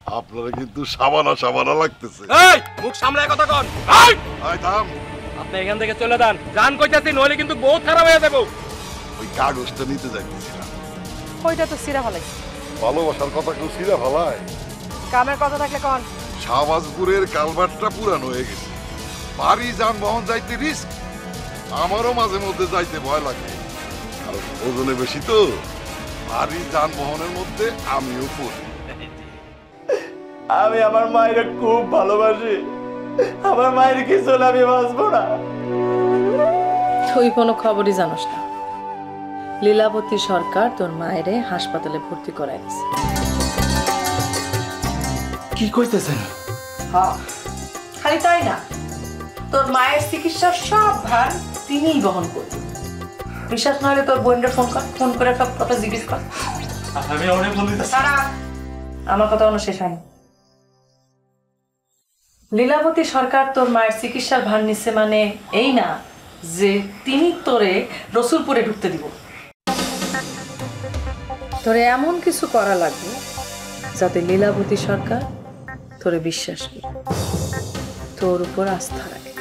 আপনারা কিন্তু সাবানা সাবানা লাগতেছে। এই মুখ সামলায় কথা কন। এই থাম। আপনি এখান থেকে চলে যান, জান কইতাছি, নইলে কিন্তু বহুত খারাপ হয়ে যাবে। ওই কাগজটা নিতে যাইতেছিলাম। ওইটা তো সিরা ফেলাইছে। ভালোবাসার কথা কেউ ছিঁড়া ফেলায়? কামের কথা থাকলে কন। শাহবাজপুরের কালভার্টটা পুরানো হয়ে গেছে, ভারী যানবাহন যাইতে রিস্ক। আমারও মাঝে মধ্যে যাইতে ভয় লাগে, কারণ ওজনে বেশি তো। ভারী যানবাহনের মধ্যে আমিও পড়ি। আমি আমার মায়ের খুব ভালোবাসি, আমার মায়ের কিছু হলে আমি বাঁচবো না। তুই কোনো খবরই জানোস না, লীলাবতী সরকার তোর মায়েরে হাসপাতালে ভর্তি করাই দিছে। কি কইতেছেন? হ্যাঁ, খালি তাই না, তোর মায়ের চিকিৎসার সব ভার তিনিই বহন করবেন। বিশ্বাস না হলে তোর বোনটা ফোন করে সব কথা জিজ্ঞেস কর। আমি অনেক বলতেছি। আমার কথা কোনো শেষ হয়নি। লীলাবতী সরকার তোর মায়ের চিকিৎসার ভার নিচ্ছে, মানে এই না যে তিনি তোরে রসুলপুরে ঢুকতে দিব। তোরে এমন কিছু করা লাগবে যাতে লীলাবতী সরকার তোরে বিশ্বাস করে, তোর উপর আস্থা রাখে।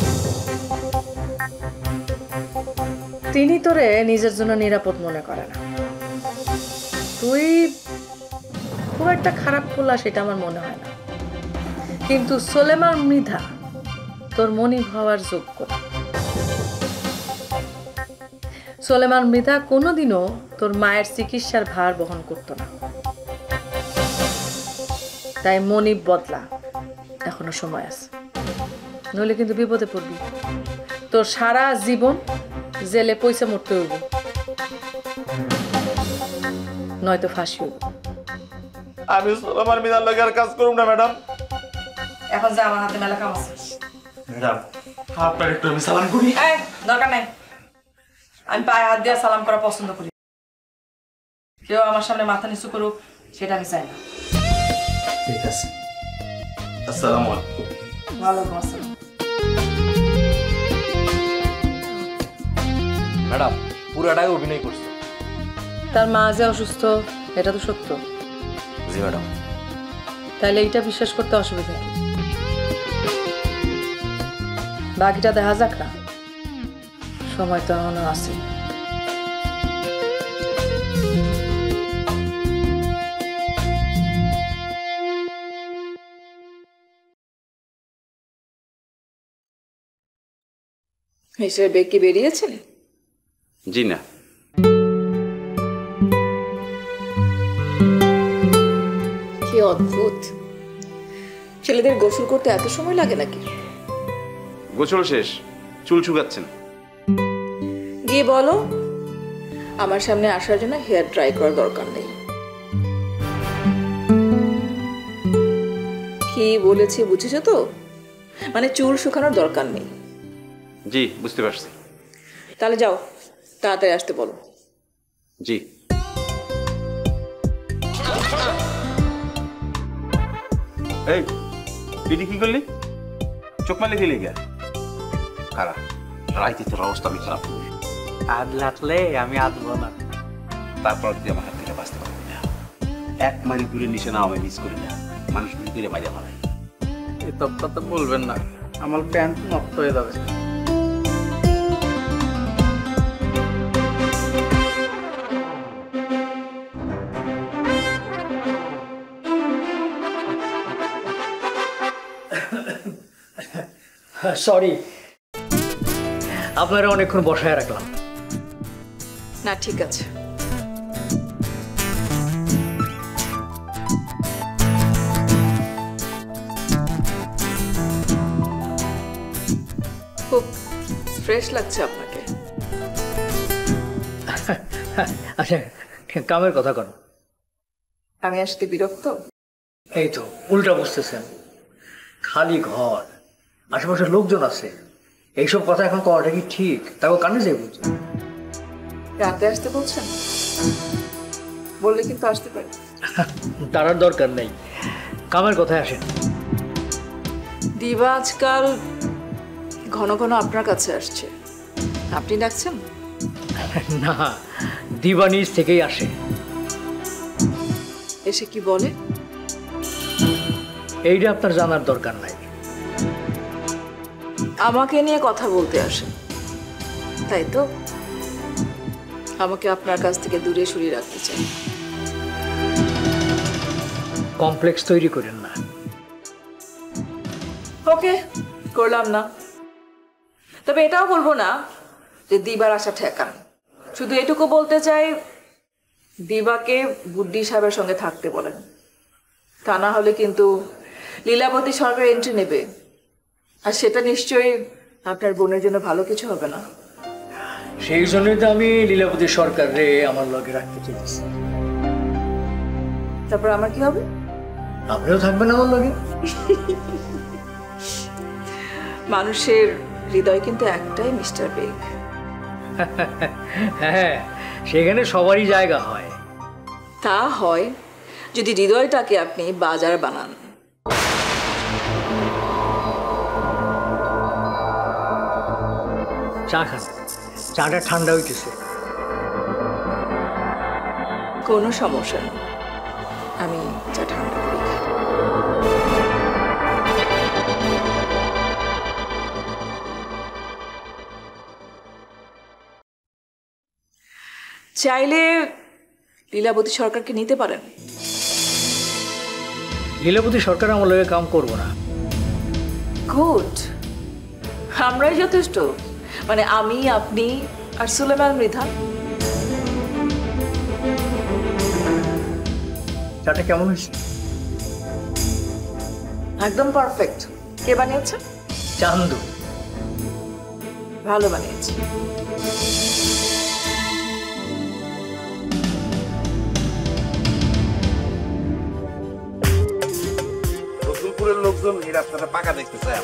তিনি তোরে নিজের জন্য নিরাপদ মনে করে না। তুই খুব একটা খারাপ করলা সেটা আমার মনে হয় না, কিন্তু সোলেমান মৃধা তোর মনিব হওয়ার যোগ্য। সোলেমান মৃধা কোনোদিনও তোর মায়ের চিকিৎসার ভার বহন করতো না, তাই মনিব বদলা, এখনো সময় আছে, নইলে কিন্তু বিপদে পড়বি। তোর সারা জীবন জেলে পয়সা মরতে হইব, নয়তো ফাঁসি হইব। আমি সোলামান মিনার লগে আর কাজ করব না ম্যাডাম। এখন যা, আমার হাতে মেলা কাম আছে। ম্যাডাম আপনার একটু আমি সালাম করি। দরকার নাই, আমি পায়ে হাত দিয়ে সালাম করা পছন্দ করি। কেউ আমার সামনে মাথা নিচু করুক সেটা আমি চাই না। ঠিক আছে, আসসালামু আলাইকুম। ওয়ালাইকুম আসসালাম। ম্যাডাম পুরাটাই অভিনয় করছে। তার মা যে অসুস্থ এটা তো সত্য। জি ম্যাডাম। তাইলে এইটা বিশ্বাস করতে অসুবিধা কি? বাকিটা দেখা যাক না, সময় তো এখনো আছে। হিসেবে বেকি বেরিয়েছেন? জি না। কি অদ্ভুত, ছেলেদের গোসল করতে এত সময় লাগে নাকি? গোসল শেষ, চুল শুকাচ্ছেন। গিয়ে বলো আমার সামনে আসার জন্য হেয়ার ড্রাই করার দরকার নেই। কি বলেছি বুঝেছো তো? মানে চুল শুকানোর দরকার নেই। জি বুঝতে পারছি। তাহলে যাও, তাড়াতাড়ি আসতে বলো। জি। এই দিদি কি করলি? চোখ মারলে দিলি গা? কারা রাইতে তোর অবস্থা আমি খারাপ। আদ লাগলে আমি আদবো না। তারপর তুই আমার হাত থেকে বাঁচতে পারবি না। এক মাইল দূরে নিচে না আমি মিস করি না, মানুষ দূরে বাইরে মারে। এসব কথা বলবেন না, আমার প্যান্ট নষ্ট হয়ে যাবে। সরি, আপনারা অনেকক্ষণ বসায় রাখলাম। না ঠিক আছে, খুব ফ্রেশ লাগছে আপনাকে। আচ্ছা কামের কথা কর। আমি আসতে বিরক্ত? এই তো উল্টা বুঝতেছেন, খালি ঘর, আশেপাশে লোকজন আছে, এইসব কথা এখন করাটা কি ঠিক? তাকে কানে যাই বুঝছি। রাতে আসতে বলছেন? বললে কিন্তু আসতে পারি। তার দরকার নেই, কামের কথায় আসেন। দিবা আজকাল ঘন ঘন আপনার কাছে আসছে, আপনি ডাকছেন? না, দিবা নিজ থেকেই আসে। এসে কি বলে? এইটা আপনার জানার দরকার নাই। আমাকে নিয়ে কথা বলতে আসেন, তাই তো? আমাকে আপনার কাছ থেকে দূরে সরিয়ে রাখতে চাই। কমপ্লেক্স তৈরি করেন না। ওকে, করলাম না। তবে এটাও বলবো না যে দিবার আশা ঠেকান। শুধু এটুকু বলতে চাই, দিবাকে বুদ্ধি সাহেবের সঙ্গে থাকতে বলেন। তা না হলে কিন্তু লীলাবতী সরকার এন্ট্রি নেবে, আর সেটা নিশ্চয়ই আপনার বোনের জন্য ভালো কিছু হবে না। সেই জন্যই তো আমি লীলাবতী সরকার রে আমার লগে রাখতে চেয়েছি। তারপর আমার কি হবে? আপনিও থাকবেন আমার লগে। মানুষের হৃদয় কিন্তু একটাই মিস্টার বেগ। হ্যাঁ, সেখানে সবারই জায়গা হয়। তা হয় যদি হৃদয়টাকে আপনি বাজার বানান। চা খান, চাটা ঠান্ডা হইতেছে। কোনো সমস্যা নেই, আমি চা ঠান্ডা করি। চাইলে লীলাবতী সরকারকে নিতে পারেন। লীলাবতী সরকার আমার লগে কাম করবো না। গুড, আমরাই যথেষ্ট। মানে আমি, আপনি আর সুলেমান মৃধা। চাটা কেমন হয়েছে? একদম পারফেক্ট। কে বানিয়েছে? চান্দু। ভালো বানিয়েছে। রসুলপুরের লোকজন এই রাস্তাটা পাকা দেখতে চায়।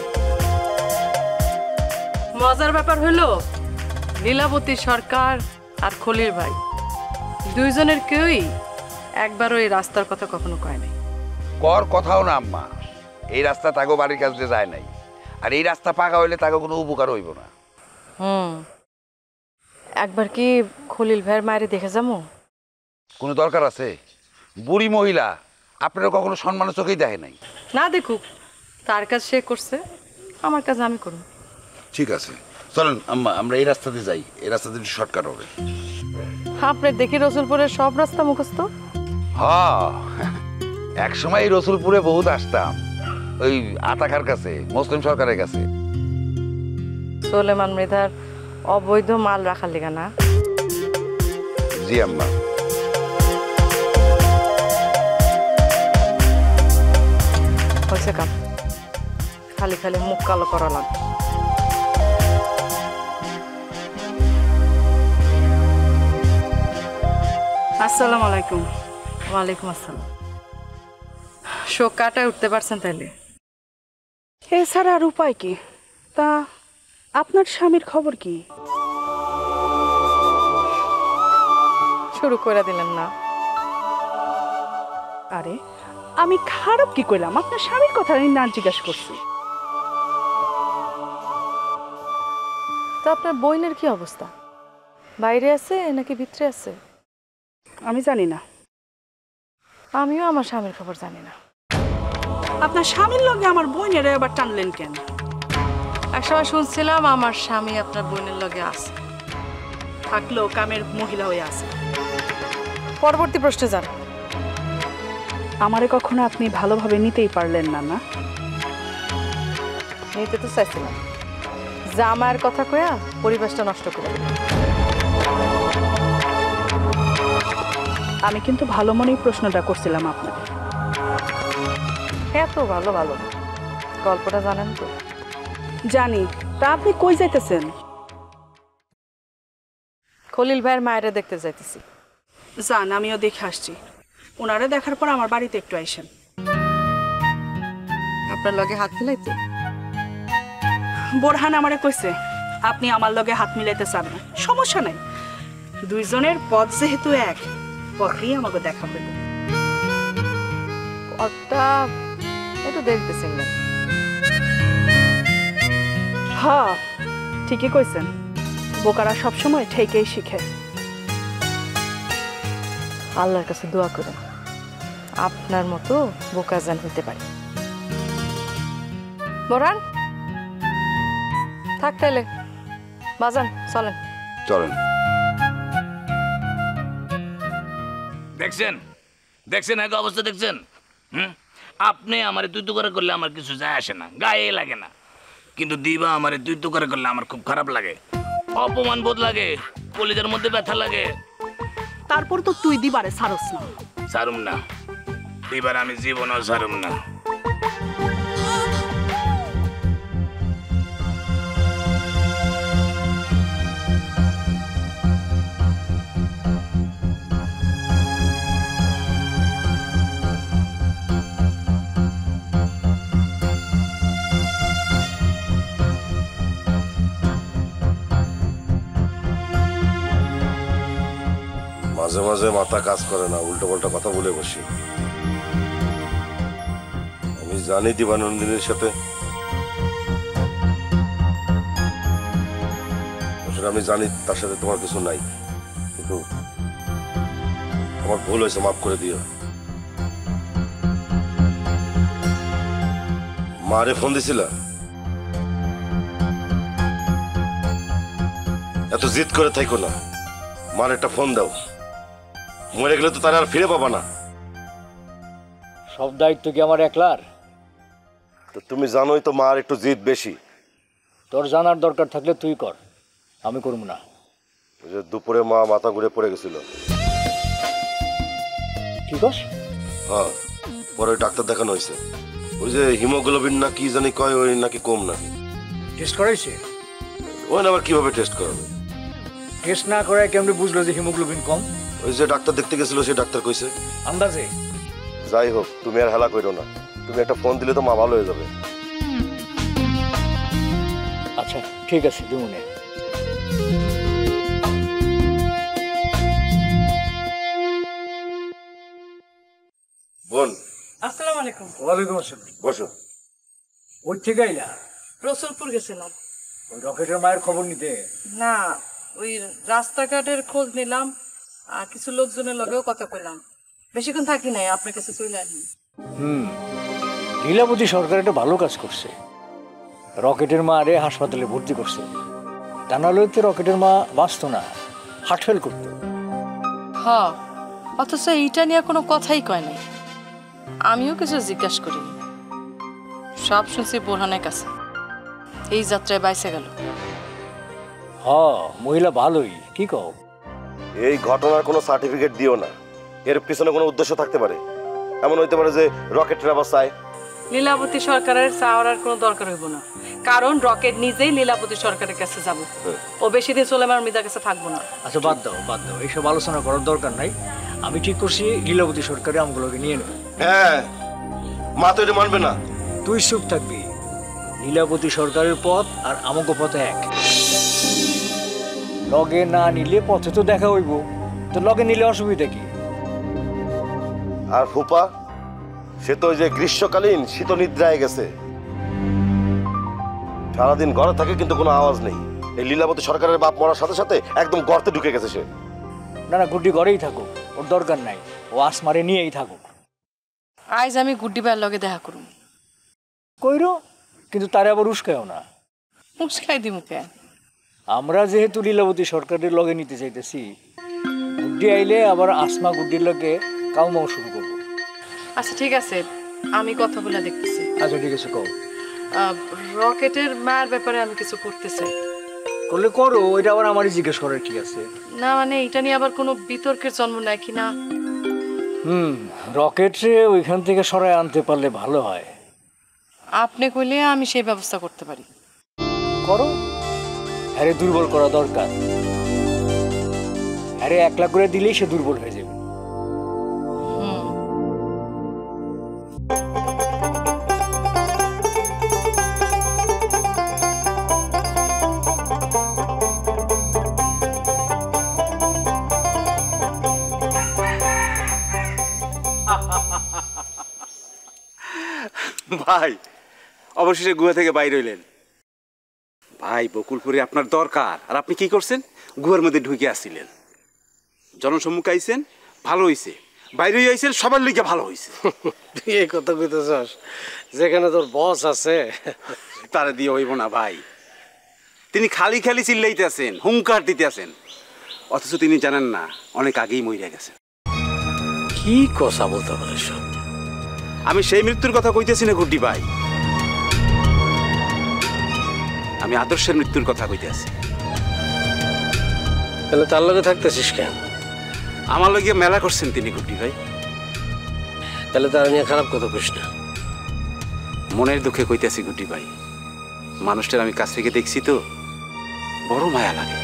মজার ব্যাপার হলো লীলাবতী সরকার আর খলিল ভাই দুইজনের কেউই একবারও এই রাস্তার কথা কখনো কয় নাই। কর কথাও না আম্মা, এই রাস্তা তাগো বাড়ির কাছে যায় নাই, আর এই রাস্তা পাকা হইলে তাকে কোনো উপকার হইব না। একবার কি খলিল ভাইয়ের মায়ের দেখে যাবো? কোনো দরকার আছে? বুড়ি মহিলা, আপনারা কখনো সম্মানের চোখেই দেখে নাই। না দেখুক, তার কাজ সে করছে, আমার কাজ আমি করব। ঠিক আছে, চলেন আম্মা, আমরা এই রাস্তাতে যাই, এই রাস্তাতে একটু শর্টকাট হবে। আপনার দেখি রসুলপুরের সব রাস্তা মুখস্থ। হ্যাঁ, এক সময় এই রসুলপুরে বহুত আসতাম, ওই আতাকার কাছে, মুসলিম সরকারের কাছে। সুলেমান মৃধার অবৈধ মাল রাখার লেগা না? জি আম্মা। হয়েছে কাম, খালি খালি মুখ কালো করা লাগবে। আসসালামু আলাইকুম। ওয়ালাইকুম আসসালাম। শোক কাটায় উঠতে পারছেন তাইলে? এছাড়া আর উপায় কি? তা আপনার স্বামীর খবর কি? শুরু করে দিলেন না? আরে আমি খারাপ কি কইলাম? আপনার স্বামীর কথা আমি না জিজ্ঞাসা করছি। তো আপনার বইনের কি অবস্থা? বাইরে আছে নাকি ভিতরে আছে? আমি জানি না। আমিও আমার স্বামীর খবর জানি না। আপনার স্বামীর লগে আমার বোনেরা এবার টানলেন কেন? একসময় শুনছিলাম আমার স্বামী আপনার বোনের লগে আছে। থাকলেও কামের মহিলা হয়ে আছে। পরবর্তী প্রশ্নে যান। আমারে কখনো আপনি ভালোভাবে নিতেই পারলেন না, না? নিতে তো চাইছিলাম, জামার কথা কয়া পরিবেশটা নষ্ট করে দিলাম। আমি কিন্তু ভালো মনেই প্রশ্নটা করছিলাম আপনাকে। এত ভালো ভালো গল্পটা জানেন তো? জানি। তা আপনি কই যাইতেছেন? খলিল ভাইয়ের মায়েরা দেখতে যাইতেছি। যান, আমিও দেখে আসছি। ওনারে দেখার পর আমার বাড়িতে একটু আইসেন। আপনার লগে হাত মিলাইতে? বোরহান আমারে কইছে আপনি আমার লগে হাত মিলাইতে চান না। সমস্যা নাই, দুইজনের পথ যেহেতু এক, পথেই আমাকে দেখা হইল। পথটা একটু দেখতেছিলেন। হ্যাঁ, ঠিকই কইছেন। বোকারা সবসময় ঠেকেই শিখে। আল্লাহর কাছে দোয়া করেন আপনার মতো বোকা জান হইতে পারে। বোরহান থাক তাইলে বাজান চলেন। চলেন। দেখছেন দেখছেন এক অবস্থা দেখছেন? আপনি আমারে তুই তো করে করলে আমার কিছু যায় আসে না, গায়ে লাগে না, কিন্তু দিবা আমারে তুই তো করে করলে আমার খুব খারাপ লাগে, অপমান বোধ লাগে, কলিজার মধ্যে ব্যথা লাগে। তারপর তো তুই দিবারে ছাড়স না। ছাড়ুম না, দিবার আমি জীবনও ছাড়ুম না। মাঝে মাঝে মাথা কাজ করে না, উল্টো পাল্টা কথা বলে বসি। আমি জানি দিবানন্দিনীর সাথে, আমি জানি তার সাথে তোমার কিছু নাই, কিন্তু আমার ভুল হয়েছে, মাফ করে দিও। মারে ফোন দিছিল? এত জিদ করে থাইকো না, মার একটা ফোন দাও। মরে গেলে তো তারা আর ফিরে পাবা না। সব দায়িত্ব কি আমার একলার? তো তুমি জানোই তো মার একটু জিদ বেশি। তোর জানার দরকার থাকলে তুই কর, আমি করব না। ওই যে দুপুরে মা মাথা ঘুরে পড়ে গেছিল। ঠিক আছে? হ্যাঁ, পরে ডাক্তার দেখানো হয়েছে। ওই যে হিমোগ্লোবিন না কি জানি কয়, ওই নাকি কম নাকি। টেস্ট করাইছে? ওই না, আবার কিভাবে টেস্ট করাবে? টেস্ট না করায় কেমনে বুঝলো যে হিমোগ্লোবিন কম? ওই যে ডাক্তার দেখতে গেছিল, সেই ডাক্তার কইছে। আন্দাজে? যাই হোক, তুমি আর হেলা করো না, তুমি একটা ফোন দিলে তো মা ভালো হয়ে যাবে। আচ্ছা ঠিক আছে, দিমুনে। বোন। আসসালামু আলাইকুম। ওয়ালাইকুম আসসালাম। বসো। ওই থেকে আইলা? রসুলপুর গেছিলাম। ওই রকেটের মায়ের খবর নিতে? না, ওই রাস্তাঘাটের খোঁজ নিলাম আর কিছু লোকজনের লগেও কথা কইলাম। বেশিক্ষণ থাকি নাই, আপনার কাছে চলে আসি। লীলাবতী সরকার একটা ভালো কাজ করছে, রকেটের মা আরে হাসপাতালে ভর্তি করছে। তা নাহলে তো রকেটের মা বাঁচত না, হার্ট ফেল করতো। হ্যাঁ, অথচ এইটা নিয়ে কোনো কথাই কয় নাই। আমিও কিছু জিজ্ঞাসা করিনি, সব শুনছি বোরহানের কাছে। এই যাত্রায় বাইসে গেল। মহিলা ভালোই, কি কও? এই ঘটনার কোনো সার্টিফিকেট দিও না, এর পিছনে কোনো উদ্দেশ্য থাকতে পারে। এমন হইতে পারে যে রকেটের অবস্থায়। লীলাবতী সরকারের চাওয়ার কোনো দরকার হইব না, কারণ রকেট নিজেই লীলাবতী সরকারের কাছে যাব। ও বেশি দিন সোলেমান মির্জার কাছে থাকবো না। আচ্ছা বাদ দাও, এইসব আলোচনা করার দরকার নাই। আমি ঠিক করছি লীলাবতী সরকারে আমগুলোকে নিয়ে নেব। হ্যাঁ, মা তো এটা মানবে না। তুই চুপ থাকবি। লীলাবতী সরকারের পথ আর আমাকে পথ এক। লগে না নিলে পথে তো দেখা হইব, তো লগে নিলে অসুবিধা কি? আর ফুপা, সে তো ওই যে গ্রীষ্মকালীন শীত নিদ্রায় গেছে, সারাদিন ঘরে থাকে কিন্তু কোনো আওয়াজ নেই। এই লীলাবতী সরকারের বাপ মরার সাথে সাথে একদম গর্তে ঢুকে গেছে সে। না, গুড্ডি ঘরেই থাকুক, ওর দরকার নাই। ও আসমারে নিয়েই থাকুক। আজ আমি গুড্ডি ভাইয়ের লগে দেখা করুম। কইরো, কিন্তু তারে আবার উস্কায়ও না। উস্কাই দিমু কেন? আমরা যেহেতু লীলাবতী সরকারের লগে নিতে চাইতেছি, গুড্ডি আইলে আবার আসমা গুড্ডির লগে কাউমাও শুরু করবো। আচ্ছা ঠিক আছে, আমি কথা বলে দেখতেছি। আচ্ছা ঠিক আছে, কও। রকেটের মায়ের ব্যাপারে আমি কিছু করতে চাই। করলে করো, ওইটা আবার আমারই জিজ্ঞেস করার কি আছে? না মানে এটা নিয়ে আবার কোনো বিতর্কের জন্ম নেয় কিনা। রকেটে ওইখান থেকে সরায় আনতে পারলে ভালো হয়। আপনি কইলে আমি সেই ব্যবস্থা করতে পারি। করো। আরে দুর্বল করা দরকার। আরে একলা করে দিলেই সে দুর্বল হয়ে যাবে। ভাই অবশেষে গুহা থেকে বাইরে হইলেন। ভাই বকুলপুরে আপনার দরকার, আর আপনি কি করছেন? গুহার মধ্যে ঢুকে আসছিলেন, জনসম্মুখে আইছেন, ভালো হইছে। বাইরে হয়েছে সবার লিগে ভালো হয়েছে। তুই এই কথা কইতেছস, যেখানে তোর বস আছে তারা দিয়ে হইব না ভাই। তিনি খালি খালি চিল্লাইতেছেন, হুঙ্কার দিতেছেন, অথচ তিনি জানেন না অনেক আগেই মরে গেছেন। কি কথা বলতে পারে সব? আমি সেই মৃত্যুর কথা কইতেছি না গুড্ডি ভাই, আমি আদর্শের মৃত্যুর কথা কইতেছি। তাহলে তার লগে থাকতেছিস কেন? আমার লগে মেলা করছেন তিনি গুড্ডি ভাই। তাহলে তার নিয়ে খারাপ কথা কইস না। মনের দুঃখে কইতেছি গুড্ডি ভাই, মানুষটার আমি কাছ থেকে দেখছি তো বড় মায়া লাগে।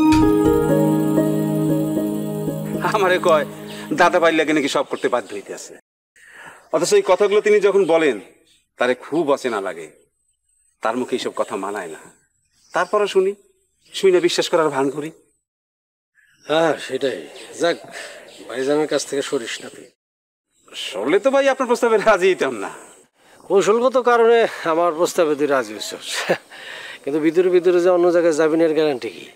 আমারে কয় দাদা ভাই লাগে নাকি সব করতে বাধ্য হইতেছে, অথচ এই কথাগুলো তিনি যখন বলেন তারে খুব অচেনা লাগে। তার মুখে এইসব কথা মানায় না, তারপরে শুনি, শুই না বিশ্বাস করার ভান করি। হ্যাঁ সেটাই। যাক, ভাইজানের কাছ থেকে সরিস না তুই। সরলে তো ভাই আপনার প্রস্তাবে রাজি হইতাম না। কৌশলগত কারণে আমার প্রস্তাবে তুই রাজি হইছস, কিন্তু ভিতরে ভিতরে যে অন্য জায়গায় যাবি না এর গ্যারান্টি কি?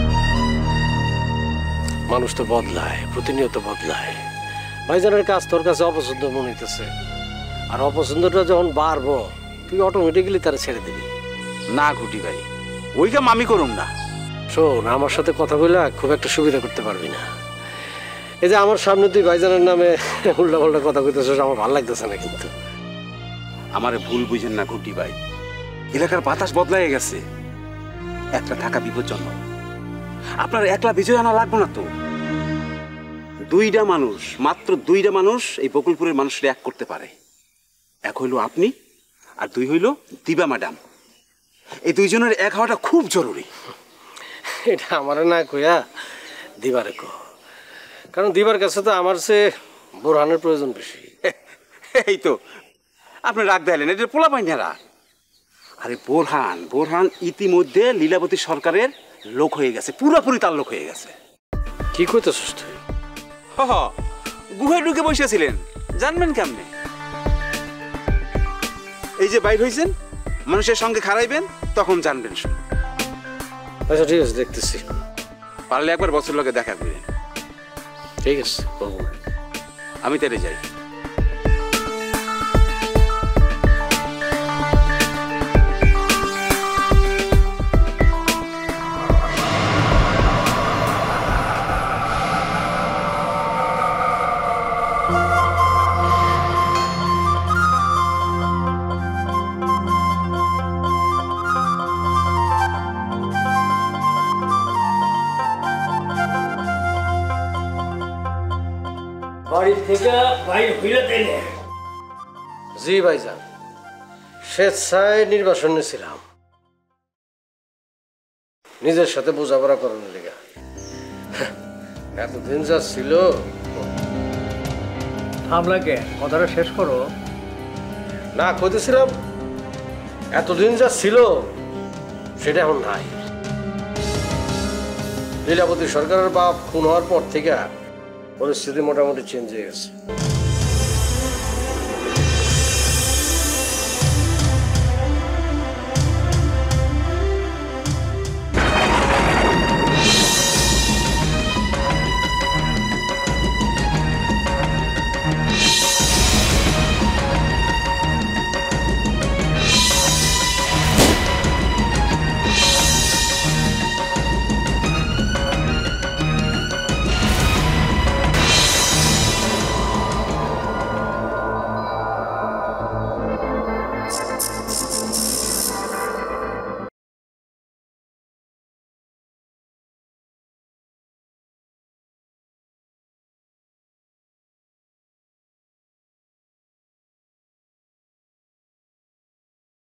মানুষ তো বদলায়, প্রতিনিয়ত বদলায়। ভাইজানের কাজ তোর কাছে অপছন্দ মনে হইতেছে, আর অপছন্দটা যখন বাড়বো তুই অটোমেটিক্যালি তারা ছেড়ে দিবি। না গুড্ডি ভাই, ওই কাম আমি করুম না। শোন, আমার সাথে কথা বলে খুব একটা সুবিধা করতে পারবি না। এই যে আমার সামনে তুই ভাইজানের নামে উল্টা পাল্টা কথা কইতেছিস, আমার ভালো লাগতেছে না। কিন্তু আমারে ভুল বুঝেন না গুড্ডি ভাই, এলাকার বাতাস বদলাই গেছে, একটা থাকা বিপজ্জনক। আপনার একলা বিজয় আনা লাগবে না তো। দুইটা মানুষ, মাত্র দুইটা মানুষ এই বকুলপুরের মানুষরা এক করতে পারে। এক হইল আপনি, আর দুই হইল দিবা ম্যাডাম। এই দুইজনের এক হওয়াটা খুব জরুরি। এটা আমার না কইয়া দিবারে কো, কারণ দিবার কাছে তো আমার চেয়ে বোরহানের প্রয়োজন বেশি। এই তো আপনি রাগ দেখালেন, এটা পোলা পাইনারা। আরে বোরহান, বোরহান ইতিমধ্যে লীলাবতী সরকারের লোক হয়ে গেছে, পুরোপুরি তার লোক হয়ে গেছে। কি কইতেছিস তুই? গুহায় ঢুকে বসেছিলেন, জানবেন কেমনে? এই যে বাইর হয়েছেন, মানুষের সঙ্গে খারাইবেন, তখন জানবেন। আচ্ছা ঠিক আছে, দেখতেছি। পারলে একবার বছর লোকে দেখা করেন। ঠিক আছে, আমি তেরে যাই। বাড়ি থেকে বাইর হইলে তাইলে? জি ভাইজান, স্বেচ্ছায় নির্বাসন নিয়েছিলাম, নিজের সাথে বোঝাপড়া করানোর লেগে। এতদিন যা ছিল। থামলাকে কথাটা শেষ করো। না, কইতেছিলাম এতদিন যা ছিল সেটা এখন নাই। লীলাবতী সরকারের বাপ খুন হওয়ার পর থেকে পরিস্থিতি মোটামুটি চেঞ্জ হয়ে গেছে।